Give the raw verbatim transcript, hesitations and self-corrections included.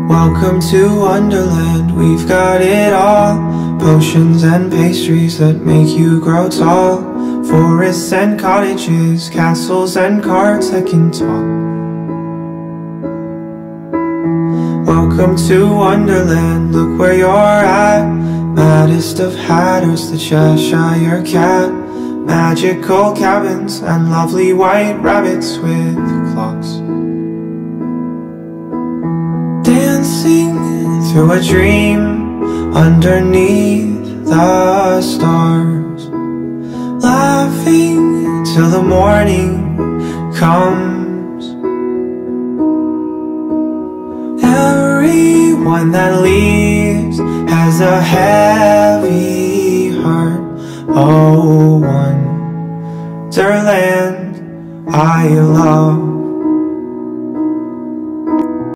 Welcome to Wonderland, we've got it all. Potions and pastries that make you grow tall. Forests and cottages, castles and carts that can talk. Welcome to Wonderland, look where you're at. Maddest of hatters, the Cheshire Cat. Magical cabins and lovely white rabbits with clocks. Dancing through a dream underneath the stars. Laughing till the morning comes. Everyone that leaves has a heavy heart. Oh, Wonderland, I love